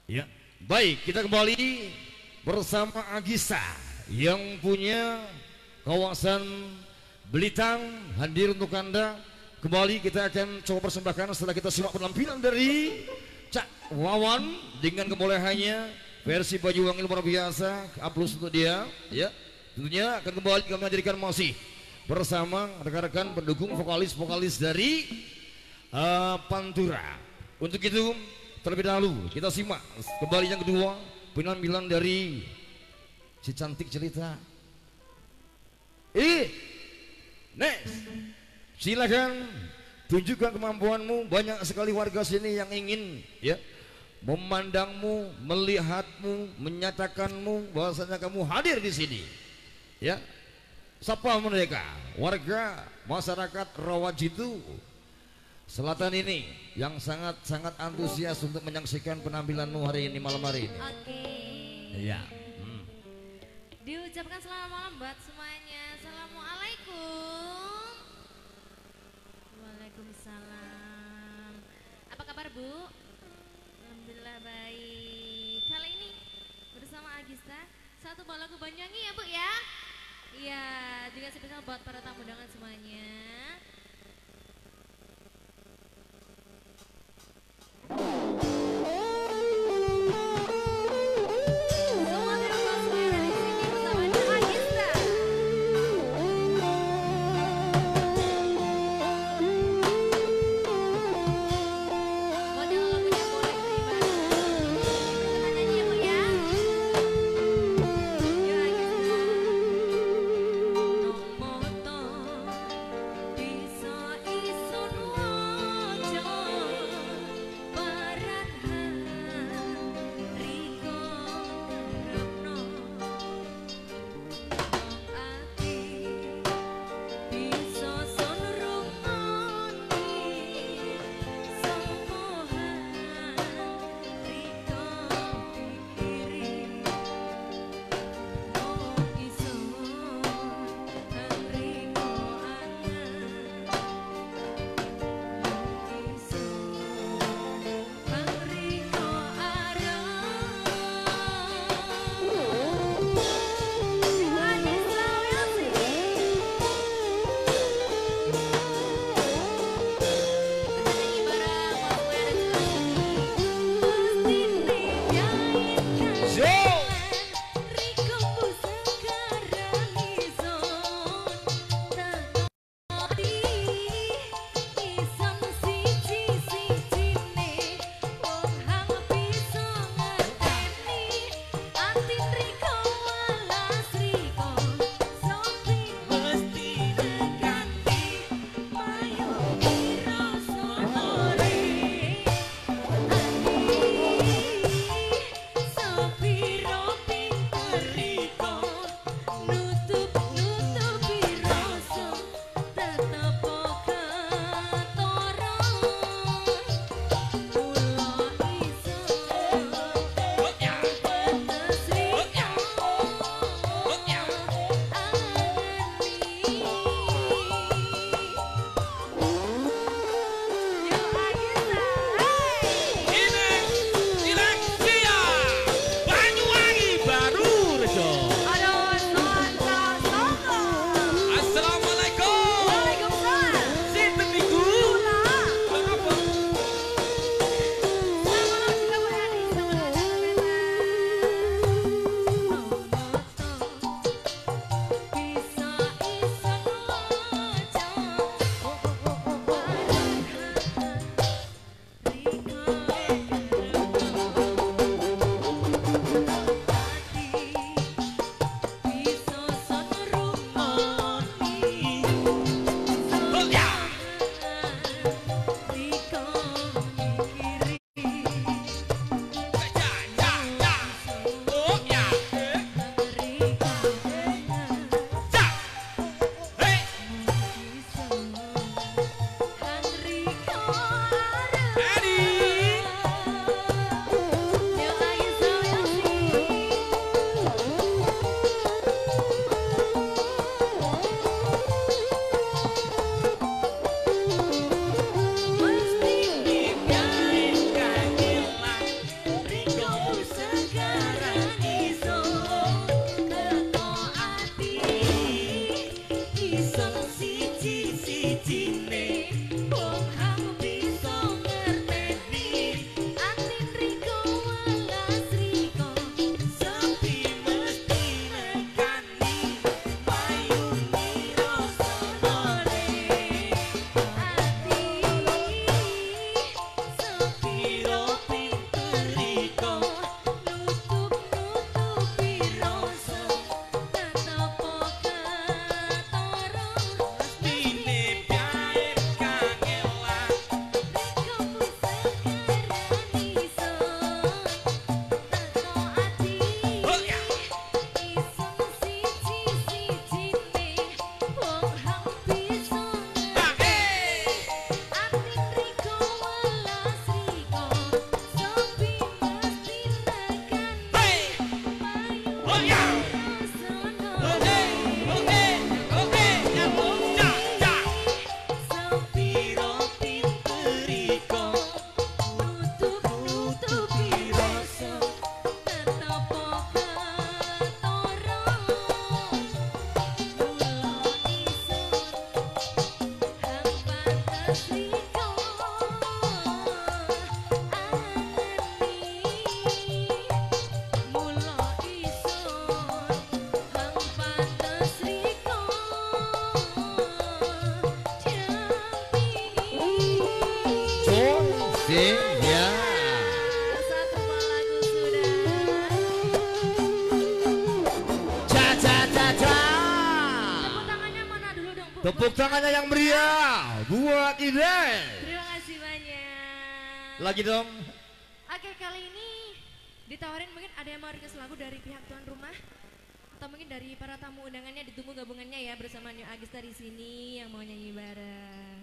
Ya, baik, kita kembali bersama Agisa yang punya kawasan Belitang hadir untuk Anda. Kembali kita akan coba persembahkan setelah kita simak penampilan dari Cak Wawan dengan kebolehannya versi baju wangi luar biasa, aplaus untuk dia. Ya, tentunya akan kembali kami hadirkan masih bersama rekan-rekan pendukung vokalis-vokalis dari Pantura. Untuk itu terlebih dahulu kita simak kembali yang kedua penampilan dari si cantik cerita. Next, silakan tunjukkan kemampuanmu. Banyak sekali warga sini yang ingin ya memandangmu, melihatmu, menyatakanmu bahwasanya kamu hadir di sini. Ya, sapa mereka warga masyarakat Rawajitu Selatan ini yang sangat-sangat antusias untuk menyaksikan penampilanmu hari ini, malam hari ini. Oke. Iya. Diucapkan selamat malam buat semuanya. Assalamualaikum. Waalaikumsalam. Apa kabar Bu? Alhamdulillah baik. Kali ini bersama Agista satu buah lagu Banyuwangi ya Bu ya. Iya, juga spesial buat para tamu undangan semuanya. kasih ya. Satu buah lagu sudah. Ca ca ca ca. Tepuk tangannya mana dulu dong, Bu? Tepuk tangannya yang meriah buat Iden. Terima kasih banyak. Lagi dong. Oke, kali ini ditawarin mungkin ada yang mau request lagu dari pihak tuan rumah atau mungkin dari para tamu undangannya, ditunggu gabungannya ya bersama New Agista di sini yang mau nyanyi bareng.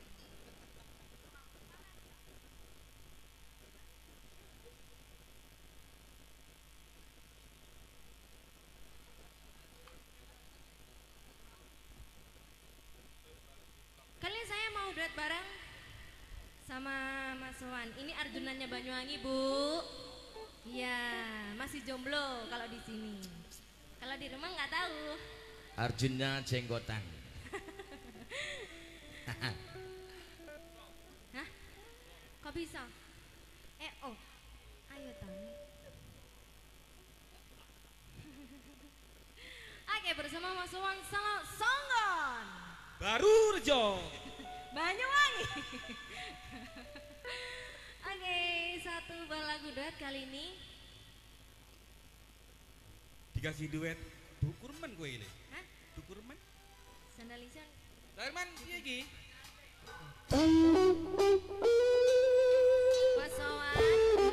Kalian saya mau duet bareng sama Mas Wan. Ini Arjunannya Banyuwangi, Bu. Iya, masih jomblo kalau di sini. Kalau di rumah nggak tahu. Arjunnya jenggotan. Hah? Kok bisa? Oh, ayo Tami. Oke, bersama Mas Wan Songgon. Baru Rejo. Banyuwangi. Oke, satu buah lagu duet kali ini. Dikasih duet Dukurman gue ini. Hah? Dukurman? Sandalisan. Darman iya iki. Mas Wan.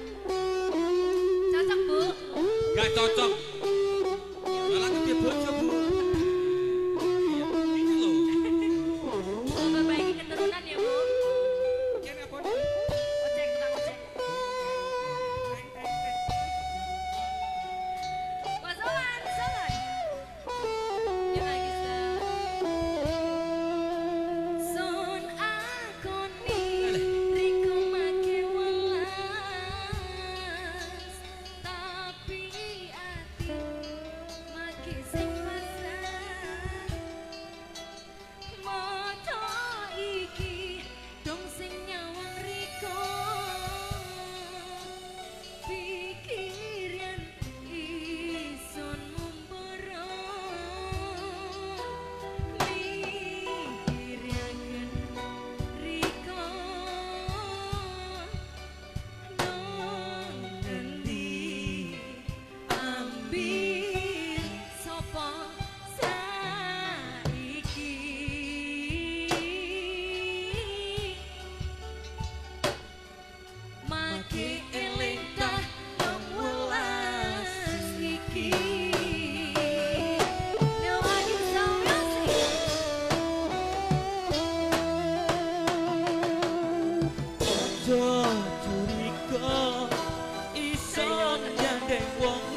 Cocok, Bu? Gak cocok. Malah dia bocor, Bu. Iya, ini loh. Memperbaiki keturunan ya, Bu. Kian apa? Ojek, tukang ojek. Mas Wan, sangat. Yuk lagi, Son akoni riko make welas, tapi ati make sing pasrah. Moto iki dong sing nyawang riko, pikiran ison mumpero, mikiraken riko nang endi ambil sapa saiki. Make eling tah nang welas iki. No one is so music. Ojo curiga iso nyandeng wong